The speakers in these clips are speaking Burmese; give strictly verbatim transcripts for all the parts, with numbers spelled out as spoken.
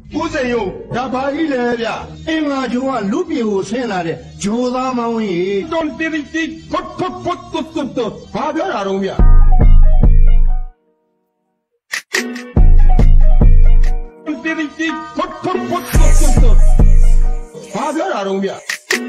ကိုယ်စိန်ယုံဒါပါကြီးလေဗျအင်္ဂါဂျုံကလူပြေကိုဆင်းလာတဲ့ဂျိုးသားမောင်းကြီးတွန်တီတီဖတ်ဖတ်ဖတ်တုတ်တုတ်တုတ်ဘာပြောတာတော့ဗျတွန်တီတီဖတ်ဖတ်ဖတ်တုတ်တုတ်တုတ်ဘာပြောတာတော့ဗျ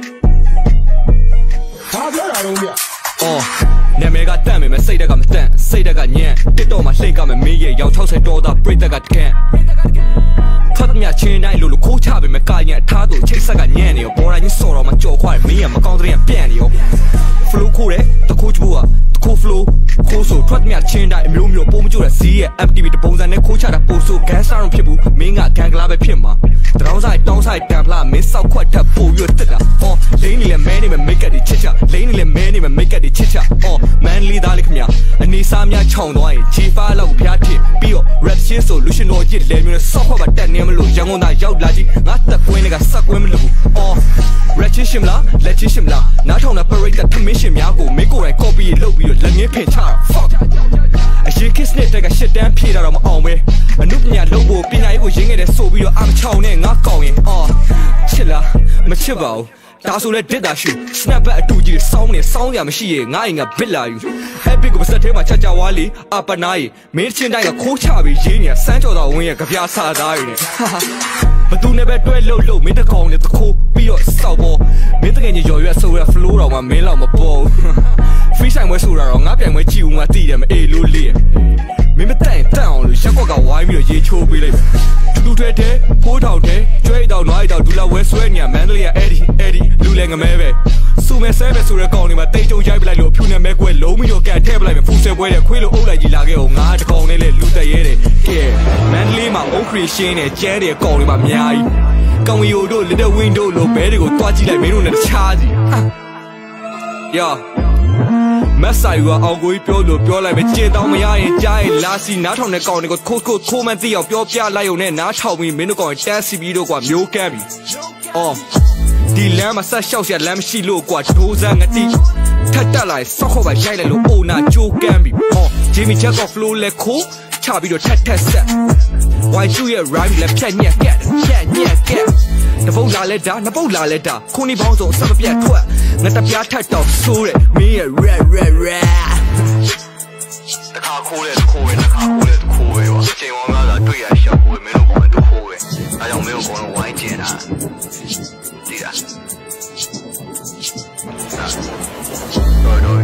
ဘာပြောတာတော့ဗျအော်နာမည်ကတန့်မယ်စိတ်တက်ကမတန့်စိတ်တက်ကညံ့တစ်တော့မှလှိမ့်ကမယ်မင်းရဲ့ရောက်၆၀ဒေါ်သားပြိတ္တကတကန်ဖတ်မြချင်းတိုင်းလို့လို့ခိုးချပေမဲ့ကာညံအထားသူချိတ်ဆက်ကညံ့နေရောပေါ်တိုင်းကြီးစော်တော့မှကြော်ခွာတယ်မင်းရဲ့မကောင်းတဲ့ပြန့်နေရော flow ခိုးတယ်တခိုးချိုးอ่ะတခိုး flow ခိုးဆိုထွက်မြချင်းတိုင်းအမျိုးမျိုးပိုးမကြိုတဲ့ဈေးရဲ့ M T V တပုံစံနဲ့ခိုးချတာပို့ဆိုဂန်းစားတော့ဖြစ်ဘူးမင်းကဂန်ကလာပဲဖြစ်မှာတရောင်းဆိုင်တောင်းဆိုင်တန်ဖလာမင်းစောက်ခွက်ထပ်ပို့ရတက်တာအော်လိမ့်နေလဲမဲနေမယ်မိတ်ကပ်တွေချစ်ချလိမ့်နေလဲမဲနေမယ်မိတ်ကပ်တွေချစ်ချအော်မန်လေးသားလေးခင်ဗျာအနေစားများခြောင်သွားရင် G five လောက်ဖျားထစ်ပြီးတော့ rap shit solution တော့ကြည့်လဲမျိုးနဲ့စောက်ခွက်ပါတက်နေမလို့ရန်ကုန်သားရောက်လာကြည့်ငါတက်ကွင်းတွေကစက်ကွင်းမလို့အော် rap shit ရှင်မလားလက်ချင်းရှင်မလားနားထောင်တဲ့ parade ထမင်းရှင်များကိုမင်းကိုယ်တိုင် copy လုပ်ပြီးတော့လက်ငင်းဖင်ချတာ fuck အရင် kiss နဲ့တက်ကရှစ်တန်းဖြေတာတော့မအောင်ပဲအနုပညာလုပ်ဖို့ပညာရေးကိုရင်းခဲ့တဲ့ဆိုပြီးတော့အမချောင်နဲ့ငါကောင်းရင်အော်ချစ်လားမချစ်ပါဘူးဒါဆိုလဲတစ်တာရှူ snap back အတူကြီးစောင်းနေစောင်းရမရှိရဲ့ငါအိမ်ကဘစ်လာယူ epic ကိုပါစက်ထဲမှာချက်ကြဝါလီအပနာရီမင်းချင်းတိုင်းကခိုးချပြီးရေးနေစမ်းကြော်တော်ဝင်းရဲ့ကြပြားစာသားတွေနဲ့ဘသူနဲ့ပဲတွဲလှုပ်လှုပ်မင်းတကောင်နဲ့တခိုးပြီးတော့စောက်ပေါ်မင်းတကယ်ကြီးရော်ရွက်ဆိုရ flow တော်မှာမင်းလောက်မပေါ် free time ဝဲဆိုတာတော့ငါပြိုင်ပွဲကြည့်ဦးငါတည်တယ်မအေးလို့လေးမင်းမတန့်တန့်အောင်လို့ရက်ကွက်ကဝိုင်းပြီးတော့ရေချိုးပေးလိုက်တူတွဲတဲ့ဖိုးထောင်တဲ့ကျွဲတောင်နွားတောင်ဒူလာဝဲဆွဲနေရမန္တလေးကအဲ့ဒီအဲ့ဒီလူလဲငမဲပဲစူမဲဆဲပဲဆိုတဲ့ကောင်တွေမှာတိတ်တုံရိုက်ပလိုက်လို့ဖြူနေမဲကွဲလုံးပြီးတော့ကန်ထဲပလိုက်ပဲဖူးဆဲပွဲတဲ့ခွေးလို့အုပ်လိုက်ကြီးလာခဲ့အောင်ငါတကောင်နဲ့လေလူတက်ရဲတယ်ကဲမန္တလေးမှာ old creation နဲ့ကျဲတဲ့ကောင်တွေမှာအများကြီးကောင်ရီတို့ little window လို့ဘဲတွေကိုတွားကြည့်လိုက်မင်းတို့နဲ့တခြားစီယောမက်ဆိုင်ကအောင်ကိုကြီးပြောလို့ပြောလိုက်ပဲကျေတောင်းမရရင်ကြားရင်လာစီနားထောင်တဲ့ကောင်တွေကိုခိုးခိုးခိုးမှန်းသိအောင်ပြောပြလိုက်ရုံနဲ့နားထောင်ပြီးမင်းတို့ကောင်တန်းစီပြီးတော့ကွာမျိုးကန်းပြီအော်ဒီလမ်းမှာဆက်လျှောက်ရလမ်းမရှိလို့ကွာဒိုးစမ်းငတိထက်တက်လာစောက်ခေါ်ပါရိုက်လိုက်လို့အိုနာကြိုးကန်းပြီဟောဂျီမီချက်က flow လက်ခိုးချပြီးတော့ထက်ထက်ဆက် why you ရဲ့ rhyme လက်ဖြတ်ညက်ကက်ညက်ညက်ကက်တပုတ်လာလဲတာနှစ်ပုတ်လာလဲတာခုန်ဒီပေါင်းစုံအစမပြတ်ထွက်ငါတပြားထက်တော့ဆိုးတယ်မင်းရဲ့ red red red တခါခိုးတယ်ခိုးပဲတခါခိုးတယ်ခိုးပဲကွာချိန်ဝမ်းကားသာတွေ့ရရှောက်ခိုးမင်းတို့ကောင်တို့ခိုးပဲအဲကြောင့်မင်းတို့ကောင်ဝိုင်းကျင်တာဒီလားတော်တော်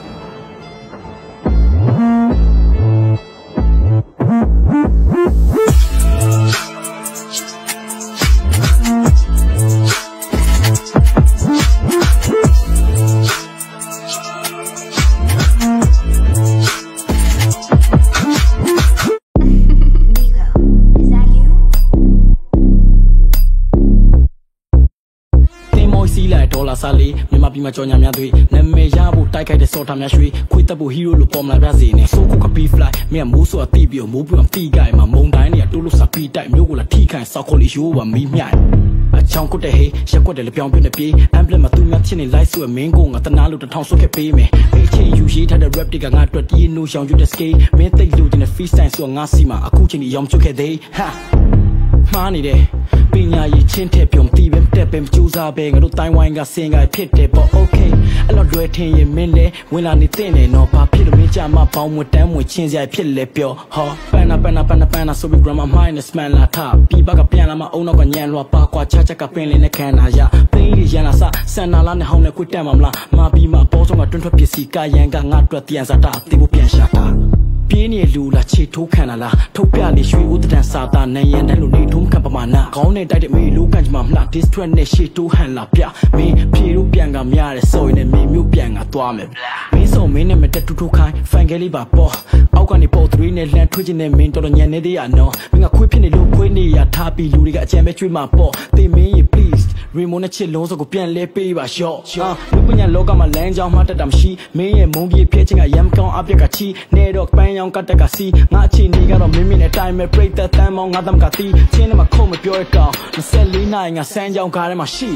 စာလေးမြန်မာပြည်မှာကြော်ညာများတွေနာမည်ရဖို့တိုက်ခိုက်တဲ့စော်ထားများရွှေခွေးတက်ဖို့ဟီးရိုးလို့ပေါ်မလာပြစေနဲ့ဆိုးခုကပီးဖလိုက်မင်းကမိုးဆိုအတိပြီးတော့မိုးပြီးတော့တီးကြိုင်မှာမုံတိုင်းတွေကတိုးလို့စာပီးတိုက်မျိုးကိုလာထိခိုင်စောက်ခေါ်လေးရိုးပါမီးမြိုင်အချောင်းကွတ်တဲ့ဟေးရက်ကွက်တယ်လေပြောင်းပြနေပြေးအမ်ပလက်မှာသူများချင်းနေလိုက်ဆိုရမင်းကိုငါတနာလို့တထောင်ဆွတ်ခဲ့ပေးမယ်အေးချင်းယူရေးထားတဲ့ rap တွေကငါအတွက်တီးနိုးရောင်ယူတဲ့ skate မင်းသိလို့ကျင်တဲ့ freestyle ဆိုငါစီမှာအခုချင်းဒီရောင်ချွတ်ခဲ့သေးဟာမှားနေတယ်ပညာရေးချင်းထက်ပြုံတီးပဲတက်ပဲကြိုးစားပဲငါတို့တိုင်းဝိုင်းကစင်ကဖြစ်တယ်ပေါ့ okay အဲ့တော့လွယ်ထင်ရင်မင်းလဲဝင်လာနေတဲ့နေတော့ဘာဖြစ်လို့မင်းကြမှာပေါင်းမတန်းမွေချင်းစရာဖြစ်လဲပြောဟောပန်နာပန်နာပန်နာပန်နာဆိုပြီး grammar minus man လာထားပြီးဘကပြန်လာမအုံနောက်ကညံလွာပါကွာချချက်ကပင်လေးနဲ့ခံနာရသိန်းလေးရန်လာစဆန်နာလာနဲ့ဟောင်းနဲ့ခွတ်တက်မှာမလားမာပြီးမှပေါ်ဆုံးကတွန်းထွက်ပစ္စည်းကာယံကငါအတွက်တန်စားတာအသေးကိုပြန်ရှာတာပြင်းနေလူလာချေထိုးခံလာလားထုတ်ပြလေရွှေဦးတန်စာတာနိုင်ရန်တိုင်းလိုနေထုံးခံပမာဏခေါင်းနဲ့တိုက်တဲ့မေလူကန်ချမှာမလား distract နဲ့ရှေ့တိုးဟန်လာပြမင်းဖြေလို့ပြန်ကများတယ်ဆိုရင်လည်းမင်းမျိုးပြန်ကသွားမယ်မင်းစုံမင်းနဲ့မတက်တူတူခိုင်းဖန်ကလေးပါပေါ်အောက်ကနေပေါ်သုံးနဲ့လှမ်းထွေးခြင်းနဲ့မင်းတော်တော်ညံနေသေးရနော်မင်းကခွေးဖြစ်နေလို့ခွေးနေရထားပြီးလူတွေကအကြံပဲကျွေးမှာပေါ့တေမင်းရေ please ရီမိုနဲ့ချစ်လုံးစုံကိုပြန်လဲပေးပါရှော့ဟာလူပညာလောကမှာလမ်းကြောင်းမှတက်တာမရှိမင်းရဲ့မုံကြီးပြည့်ချင်းကရမ်းကောင်းအပြက်ကချီနေတော့ပန်းရောင်ကတက်ကစီငါအချင်းနေကတော့မင်းမင်းနဲ့တိုင်းမဲ့ပြိတ္တတမ်းမောင်းငါသမကတီးချင်းနဲ့မခုံမပြောရတော့24နိုင်ငါစမ်းကြောင်းကားထဲမှာရှိ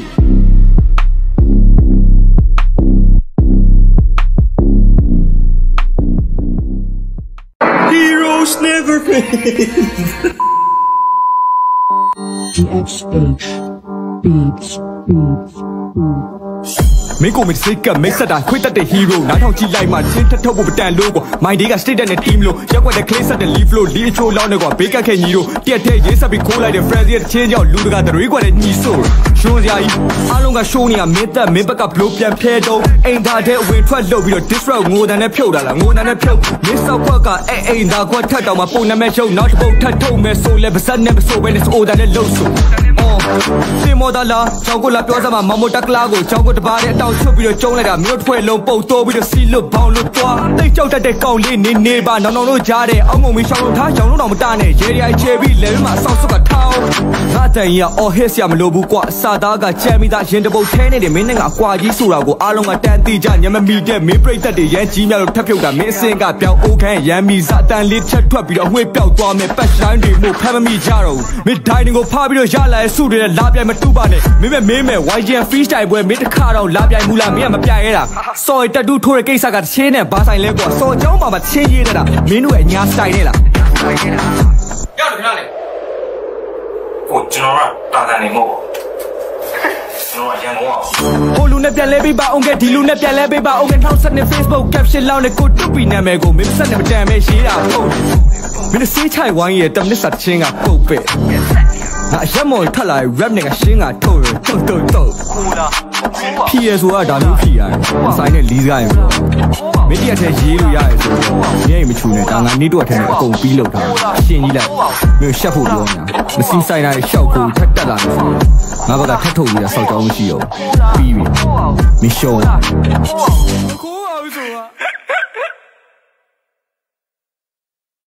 Heroes never fail G H H beats beats beats မင်းကိုမစိတ်ကမိတ်ဆက်တာခွေးတက်တဲ့ hero နားထောင်ကြည့်လိုက်မှချင်းထထုတ်ဖို့မတန်လို့ကွာ my day က state တဲ့ team လို့ရက်ွက်တဲ့ clay ဆက်တဲ့ leaf flow လီအချိုးလောင်းနေကွာဘေးကတ်ခဲ့ညီတို့တက်တဲ့ရေးဆက်ပြီးခိုးလိုက်တဲ့ friends ရဲ့ချင်းကြောင့်လူတကာတရွေးကွက်တဲ့ညီဆိုရှုံးစရာကြီးအားလုံးက show နေရမင်းသက်မင်းဘက်က blow ပြန်ဖဲတော့အိမ်သားတဲ့အဝင်ထွက်လုပ်ပြီးတော့ disrupt ငိုတန်နဲ့ဖြုတ်တာလားငိုတန်နဲ့ဖြုတ်မင်းစောက်ခွက်ကအဲအိမ်သားခွက်ထက်တောင်မှပုံနာမဲ့ရုပ်နောက်တစ်ပုတ်ထပ်ထုတ်မဲ့ဆိုလဲပါစက်နဲ့မဆိုပဲနဲ့ဆိုတန်နဲ့လှုပ်ဆိုအော်စင်မော်ဒါလာချောင်းကိုလာပြောစမ်းမှာမမိုတက်လာကိုချောင်းကိုတပါးတဲ့အတောက်ချွတ်ပြီးတော့ကျုံးလိုက်တာမြို့ထွက်လုံးပုတ်တိုးပြီးတော့စီလွတ်ဘောင်းလွတ်သွားတိတ်ကြောက်တတ်တဲ့ကောင်လေးနေနေပါနောင်နောင်တို့ကြားတဲ့အောက်ငုံမီရှောင်းလို့ထားရှောင်းလို့တော့မတနဲ့ရေရီအိုက်ချေပြီးလဲပြီးမှဆောက်ဆုတ်ကထောင်းငါတန်ကြီးကအော်ဟစ်ဆရာမလိုဘူးကွာစာသားကကြမ်းပြီးသားရင်တပုတ်ထဲနေတယ်မင်းနဲ့ငါကွာကြီးဆိုတာကိုအားလုံးကတန်တီကြညမမီတဲ့မင်းပြိတ်သက်တွေရမ်းကြီးများလို့ထပ်ဖြုတ်တာမင်းအစင်ကပြောင်းအိုးခန်းရမ်းမီစအတန်လေးချက်ထွက်ပြီးတော့အငွေ့ပြောက်သွားမယ်ပတ်လိုင်းတွေမို့ဖမ်းမမိကြတော့ဘူးမင်းဒိုင်တင်ကိုဖားပြီးတော့ရလာတဲ့စုတွေနဲ့လာပြိုင်မတူပါနဲ့မင်းမဲ့မင်းမဲ့ Y G N freestyle ပွဲမင်းတစ်ခါတော့လာပြိုင်မူလားမင်းကမပြိုင်ရတာစော်ရတက်တူးထိုးတဲ့ကိစ္စကတစ်ချင်းနဲ့ဘာဆိုင်လဲကွာစော်เจ้าမှာမချင်းရေးနေတာမင်းတို့ရဲ့အညာဆိုင်နေလားရောက်တယ်ခဏလေးဟိုကျွန်တော်ကတာတန်နေမို့ကျွန်တော်ရန်ကုန်အောင်ဟိုလူနဲ့ပြန်လဲပေးပါအောင်ကဲဒီလူနဲ့ပြန်လဲပေးပါအောင်ကဲထောက်ဆက်နေ Facebook caption လောက်နဲ့ကိုတူပီနာမည်ကိုမင်းဆက်နေမတန်ပဲရေးတာဟုတ်မင်းစေးချိုင်ဝိုင်းရဲ့တမနစ်စာချင်းကပုတ်ပဲငါရက်မော်ထက်လာ rap နဲ့ကရှင်းကထုတ်ရတုတ်တုတ်တုတ်ဖြီရဆိုတာဒါမျိုးဖြီရတယ်ဆိုင်နဲ့လီးစကားရင်မင်းတရက်ထဲရေးလို့ရတယ်ဆိုတော့ညရင်မချူနဲ့ဒါငါနေတော့ထဲနဲ့အကုန်ပြီးလောက်တာရှင်းကြီးလိုက်မင်းရှက်ဖို့ပြောနေတာမစီးဆိုင်တိုင်းရှောက်ကိုထက်တက်လာနေဆိုငါဘက်ကထက်ထုတ်ပြီးတော့စောက်ကြောင်းမရှိတော့ပြီးပြီမင်းရှော့